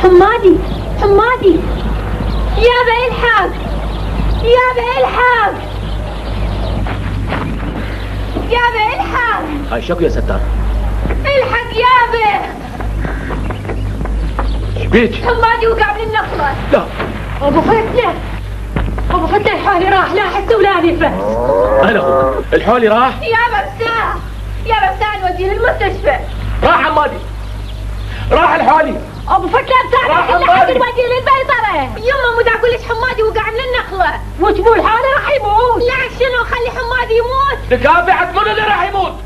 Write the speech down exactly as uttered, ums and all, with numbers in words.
حمادي حمادي يابا الحق يابا الحق يابا الحق. هاي شكو يا ستار؟ الحق يابا. شبيك؟ حمادي وقع من النخلة. لا ابو فتلة ابو فتلة الحالي راح لا حس ولا نفس. انا اخوك الحولي راح؟ يابا بساعة يابا بساعة نوديه للمستشفى. راح حمادي راح الحولي. ابو فتلة بساعة راح لحد حمادي نوديه للبيطرة. يما مو اقول لك حمادي وقع من النخلة. وجبوا الحالي راح يموت. لا شنو خلي حمادي يموت. نكافح منو اللي راح يموت؟